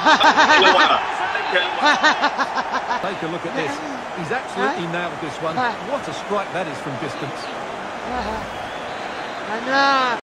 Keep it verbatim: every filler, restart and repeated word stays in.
Take a look at this. He's absolutely nailed this one. What a strike that is from distance.